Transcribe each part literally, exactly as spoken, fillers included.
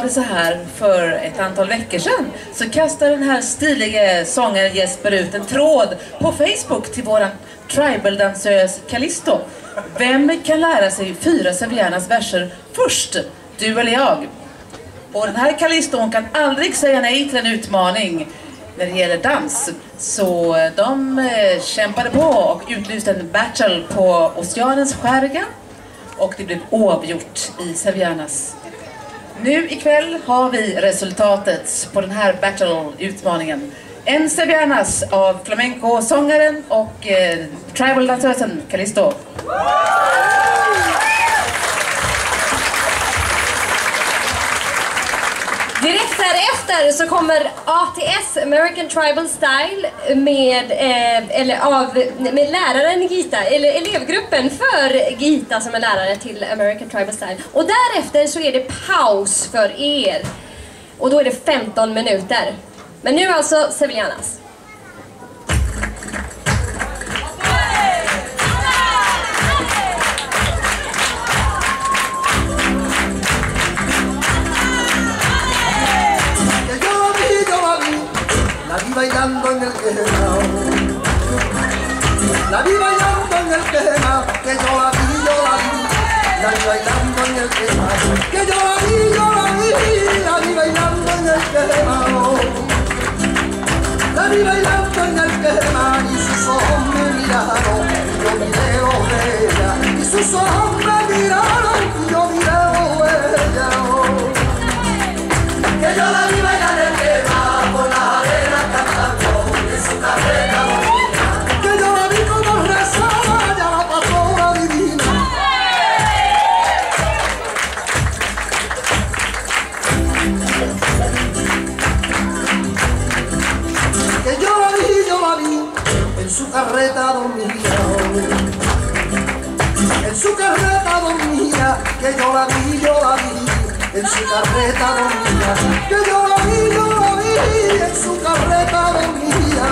var det så här för ett antal veckor sedan, så kastade den här stiliga sångaren Jesper ut en tråd på Facebook till våran tribal-dansös Callisto. Vem kan lära sig fyra Sevillanas verser först? Du eller jag? Och den här Callisto, hon kan aldrig säga nej till en utmaning när det gäller dans. Så de eh, kämpade på och utlyste en battle på Oceanens skärga. Och det blev oavgjort i Sevillanas. Nu ikväll har vi resultatet på den här battle-utmaningen. En Sevillanas av flamenco-sångaren och eh, tribal-dansösen Callisto. Direkt därefter så kommer A T S, American Tribal Style, med, eh, eller av, med läraren Gita, eller elevgruppen för Gita som är lärare till American Tribal Style. Och därefter så är det paus för er. Och då är det femton minuter. Men nu alltså Sevillanas. Bailando en el quemao, la vi bailando en el quemao, que yo la vi, yo la vi, la vi bailando en el quemao, que yo la vi, yo la vi, la vi bailando en el quemao, la vi bailando en el quemao y sus ojos me miraron, y yo miré los de ella, y sus ojos me miraron, y yo miré los de ella, que yo la vi bailar en el quemao por la arena cantando en su carreta bonita, que yo la vi como rezaba, ya la pastora divina, que yo la vi, yo la vi en su carreta dormida, en su carreta dormida, que yo la vi, yo la vi en su carreta dormida, que yo la vi, yo la vi en su carreta dormida,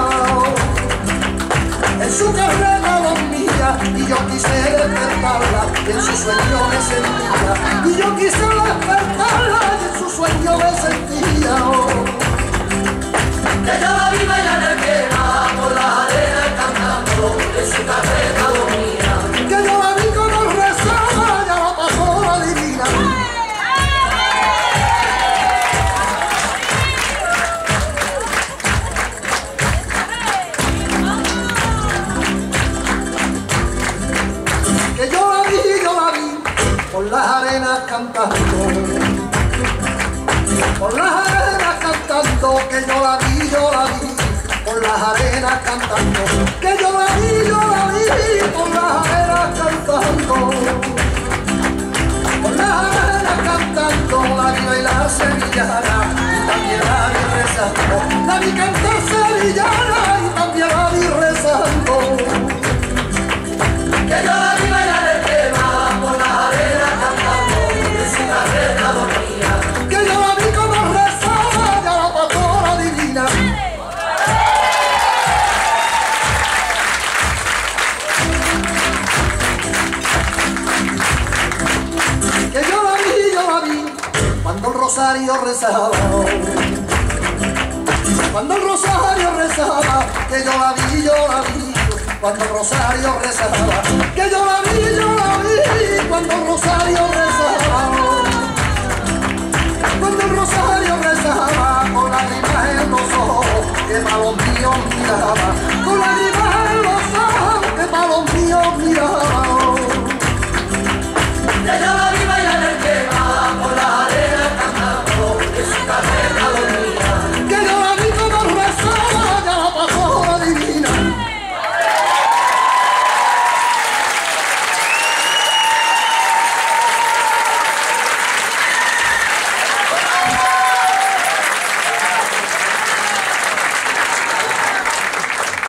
en su carreta dormida, y yo quise despertarla, y en su sueño me sentía, y yo quise despertarla, y en su sueño me sentía, que yo la vi bailar en el quema, por la arena cantando, en su carreta dormida, que yo la vi como rezaba, ya la pasó la divina. Por las arenas cantando, por las arenas cantando, que yo la vi, yo la vi, por las arenas cantando, que yo la vi, yo la vi, por las arenas cantando, por las arenas cantando, la vi bailar sevillana, y también la vi rezando, la vi cantar sevillana, y también la vi rezando, que yo la vi bailar el tema, por las arenas cantando, en su carreta dormida, que yo la vi como rezaba, ya la pastora divina, que yo la vi, yo la vi, cuando el rosario rezaba, cuando el rosario rezaba, que yo la vi, yo la vi, cuando el rosario rezaba, que yo la vi, yo la vi, cuando el rosario rezaba, cuando el rosario rezaba, con lágrimas en los ojos, que para los míos miraba, con